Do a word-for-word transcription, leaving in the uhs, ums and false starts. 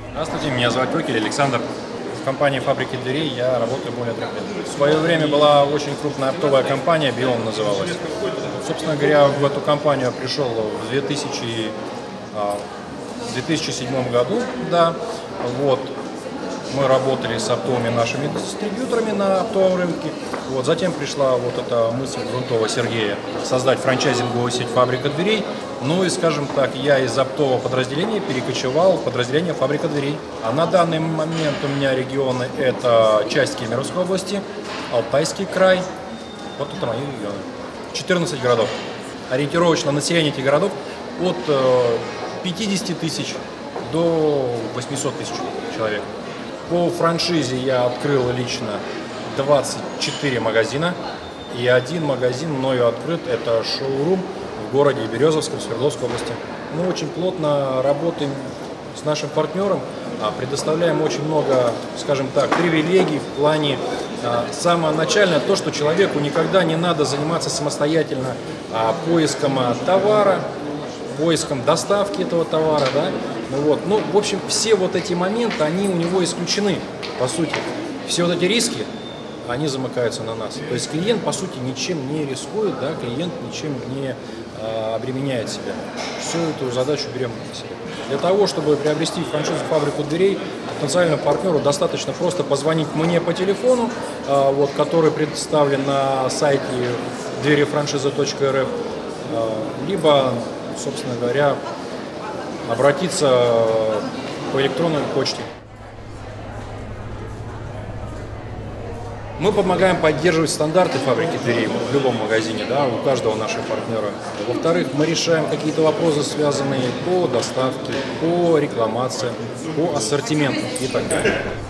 Здравствуйте, меня зовут Крюкель Александр. В компании «Фабрики дверей» я работаю более трех лет. В свое время была очень крупная оптовая компания, «Биом» называлась. Собственно говоря, в эту компанию я пришел в две тысячи седьмом году. Да, вот. Мы работали с оптовыми нашими дистрибьюторами на оптовом рынке. Вот. Затем пришла вот эта мысль Грунтова Сергея создать франчайзинговую сеть «Фабрика дверей». Ну и, скажем так, я из оптового подразделения перекочевал в подразделение «Фабрика дверей». А на данный момент у меня регионы – это часть Кемеровской области, Алтайский край. Вот это мои регионы. четырнадцать городов. Ориентировочно население этих городов от пятидесяти тысяч до восьмисот тысяч человек. По франшизе я открыл лично двадцать четыре магазина, и один магазин мною открыт – это шоурум в городе Березовском, Свердловской области. Мы очень плотно работаем с нашим партнером, предоставляем очень много, скажем так, привилегий в плане самое начальное, то, что человеку никогда не надо заниматься самостоятельно поиском товара, поиском доставки этого товара, да, ну вот, ну, в общем, все вот эти моменты, они у него исключены, по сути, все вот эти риски, они замыкаются на нас, то есть клиент, по сути, ничем не рискует, да, клиент ничем не а, обременяет себя, всю эту задачу берем на себя. Для того, чтобы приобрести франшизу «Фабрику дверей», потенциальному партнеру достаточно просто позвонить мне по телефону, а, вот, который представлен на сайте дверифраншиза точка эр эф, а, либо, собственно говоря, обратиться по электронной почте. Мы помогаем поддерживать стандарты «Фабрики дверей» в любом магазине, да, у каждого нашего партнера. Во-вторых, мы решаем какие-то вопросы, связанные по доставке, по рекламации, по ассортименту и так далее.